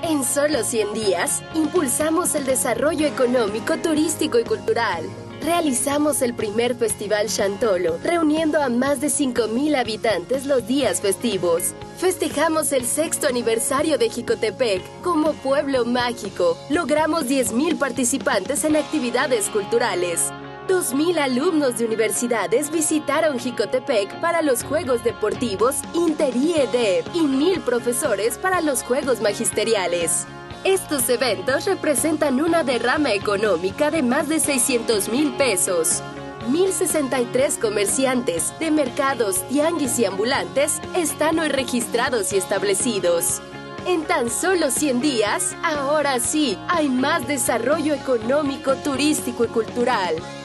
En solo 100 días, impulsamos el desarrollo económico, turístico y cultural. Realizamos el primer Festival Chantolo, reuniendo a más de 5,000 habitantes los días festivos. Festejamos el 6º aniversario de Jicotepec como pueblo mágico. Logramos 10,000 participantes en actividades culturales. 2,000 alumnos de universidades visitaron Jicotepec para los Juegos Deportivos Inter y EDEP y 1,000 profesores para los Juegos Magisteriales. Estos eventos representan una derrama económica de más de 600,000 pesos. 1,063 comerciantes de mercados, tianguis y ambulantes están hoy registrados y establecidos. En tan solo 100 días, ahora sí, hay más desarrollo económico, turístico y cultural.